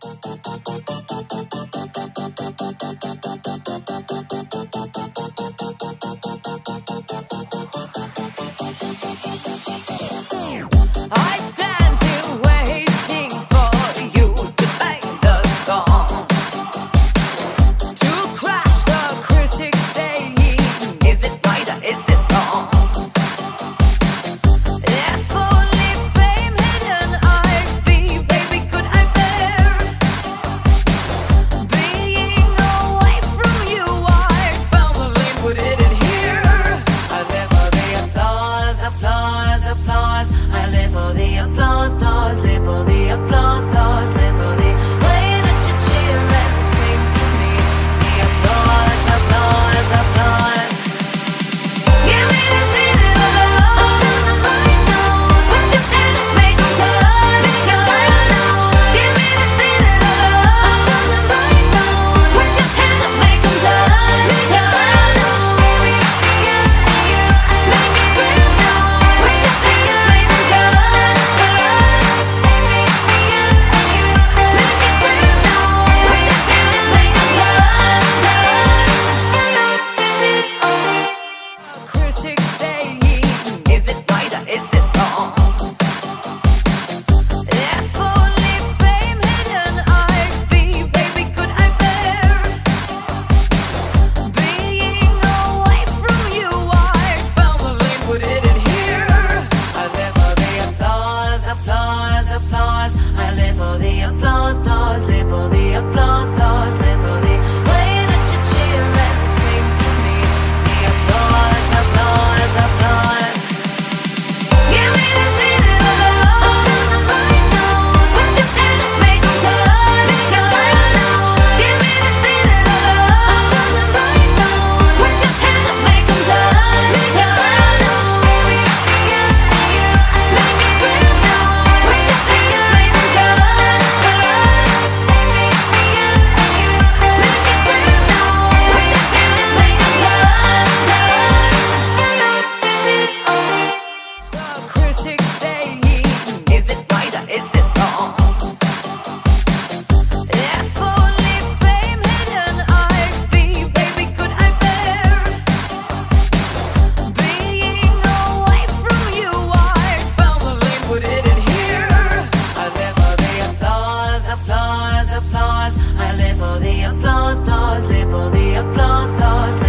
I stand here waiting for you to play the song, to crash the critics saying, is it right or is it wrong? If only fame had an eye, baby, could I bear being away from you? I found the lane, put it in here. I live for the applause, applause, applause. I live for the applause, applause, live for the applause, applause, live for the way that you cheer and scream for me. The applause, applause, applause. Give me the feeling of love, turn the lights on. Put your hands up, make them turn, turn on. Give me the feeling of love, turn the lights on. Put your hands up, make them turn, turn on. Make it real now. Put your hands up, make them turn, turn. Make it real now. Put your hands up, make them turn, turn. Critics saying, is it right or is it wrong? If only fame had an eye, baby, could I bear being away from you? I found the lane, put it in here. I live for the applause, applause, applause. I live for the applause, applause, live for the applause, applause, live for the way that you cheer and scream for me. The applause, applause, applause. Give me the feeling of love, turn the lights on. Put your hands up, make them turn, turn on. Give me the feeling of love, turn the lights on. Put your hands up, make them turn, turn on. Make it real now. Put your hands up, make them turn, turn. Make it real now. Put your hands up, make them turn, turn. The critics saying, is it right or is it wrong? If only fame had an eye, baby, could I bear being away from you? I found the lane, put it in here. I live for the applause, applause, applause. I live for the applause, applause, live for the applause, applause.